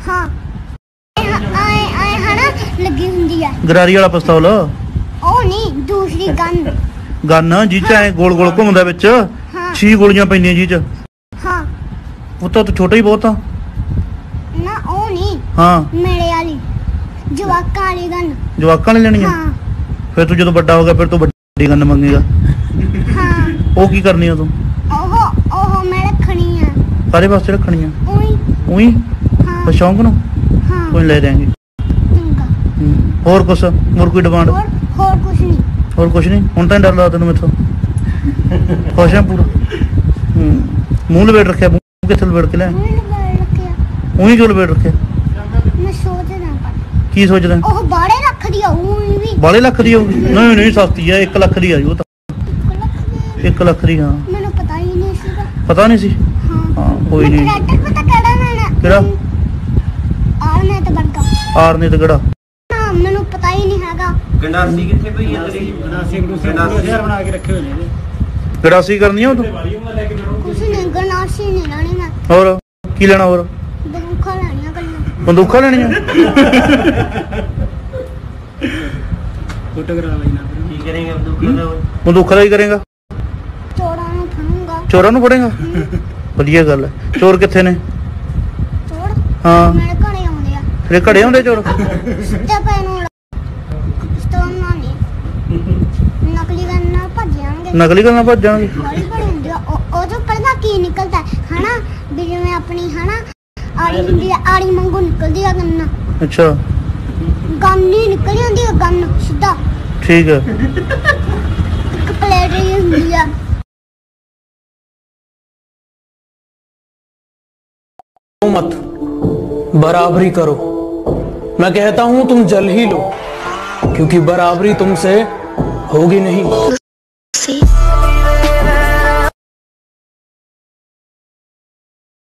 हाँ आए आए है ना लगी हुंदी है गरारी वाला पिस्तौल ओ नहीं दूसरी गन गन जी च ऐ गोल गोल घुमदा विच हाँ 6 गोलियां पैंदियां जी च हाँ वो तो छोटा ही बहुत आ ना ओ नहीं हाँ मेरे वाली जवाकां वाली गन जवाकां ने लेनी है हाँ फिर तू जो बड़ा हो गया फिर तू बड़ी गन मंगेगा हाँ वो की करनी है तू ओहो ओहो मैं रखनी है सारे वास्ते रखनी है ओई ਉਹੀ हाँ शौक ਨੂੰ हाँ ਕੋਈ ਲੈ ਦੇਾਂਗੇ चंगा ਹੋਰ ਕੁਛ ਹੋਰ ਕੋਈ ਡਿਮਾਂਡ और कुछ नहीं ਹੋਰ ਕੁਛ ਨਹੀਂ ਹੁਣ ਤਾਂ ਡਰ ਲੱਗਦਾ ਤੈਨੂੰ ਮੈਥੋਂ ਖੁਸ਼ ਹੈ ਪੂਰਾ ਮੂੰਹ ਲਵੇਟ ਰੱਖਿਆ ਮੂੰਹ ਕਿੱਥੇ ਲਵੇਟ ਕੇ ਲੈ ਉਹੀ ਜੋ ਲਵੇਟ ਰੱਖਿਆ मैं सोच रहा पर ਕੀ ਸੋਚਦਾ ओह बाड़े रख दिया ओई भी ਬਾਲੇ ਲੱਖ ਦੀ ਹੋਊਗੀ ਨਹੀਂ ਨਹੀਂ ਸਸਤੀ ਹੈ 1 ਲੱਖ ਦੀ ਆ ਜੀ ਉਹ ਤਾਂ 1 ਲੱਖ ਦੀ ਹਾਂ ਮੈਨੂੰ ਪਤਾ ਹੀ ਨਹੀਂ ਸੀਗਾ ਪਤਾ ਨਹੀਂ ਸੀ ਹਾਂ ਕੋਈ ਨਹੀਂ ਟਰੈਕਟਰ ਪਤਾ ਕਿਹੜਾ ਲੈਣਾ ਕਿਹੜਾ ਆਰਨੇ ਤੇ ਬੜਕਾ ਆਰਨੇ ਤੇ ਕਿਹੜਾ ਨਾ ਮੈਨੂੰ ਪਤਾ ਹੀ ਨਹੀਂ ਹੈਗਾ ਗੰਡਾਸੀ ਕਿੱਥੇ ਪਈ ਹੈ ਤੇਰੀ ਗੰਡਾਸੀ ਬਣਾ ਕੇ ਰੱਖੇ ਹੋਏ ਨੇ ਗੜਾਸੀ ਕਰਨੀ ਆ ਉਹ ਤੋਂ ਕੁਛ ਨਹੀਂ ਗਨਾਸੀ ਨਹੀਂ ਲੈਣੀ ਮੈਂ ਹੋਰ ਕੀ ਲੈਣਾ ਹੋਰ ਬੰਦੂਕਾਂ ਲੈਣੀਆਂ ਗੱਲਾਂ ਬੰਦੂਕਾਂ ਲੈਣੀਆਂ ਫੋਟੋ ਕਰਾ ਲੈਣਾ ਕੀ ਕਰੇਂਗੇ ਬੰਦੂਕਾਂ ਦਾ ਬੰਦੂਕਾਂ ਦਾ ਹੀ ਕਰੇਗਾ ਚੋਰਾਂ ਨੂੰ ਫੜੂੰਗਾ ਚੋਰਾਂ ਨੂੰ ਫੜੇਗਾ ਵਧੀਆ ਗੱਲ ਹੈ ਚੋਰ ਕਿੱਥੇ ਨੇ ਚੋਰ ਹਾਂ ਮੇਰੇ ਘਰੇ ਆਉਂਦੇ ਆ ਤੇਰੇ ਘੜੇ ਹੁੰਦੇ ਚੋਰ ਸਿੱਧੇ ਪੈ ਨੂੰ ਸਟੋਨ ਨਾਲ ਨਹੀਂ ਨਕਲੀ ਗਨ ਨਾਲ ਭੱਜ ਜਾਣਗੇ ਨਕਲੀ ਕਰਨਾ ਭੱਜ ਜਾਣਗੇ ਹੌਲੀ ਬੜੀ ਹੁੰਦੀ ਆ ਉਹ ਤੋਂ ਪਹਿਲਾਂ ਕੀ ਨਿਕਲਦਾ ਹਨਾ ਵੀ ਜਿਵੇਂ ਆਪਣੀ ਹਨਾ ਆੜੀ ਹੁੰਦੀ ਆ ਆੜੀ ਵਾਂਗੂ ਨਿਕਲਦੀ ਆ ਗੰਨ ਅੱਛਾ ਗੰਨ ਨਹੀਂ ਨਿਕਲੀ ਹੁੰਦੀ ਆ ਗੰਨ ਸਿੱਧਾ ਠੀਕ ਹੈ ਇੱਕ ਪਲੇਟ ਹੀ ਹੁੰਦੀ ਆ मत बराबरी करो मैं कहता हूं तुम जल ही लो क्योंकि बराबरी तुमसे होगी नहीं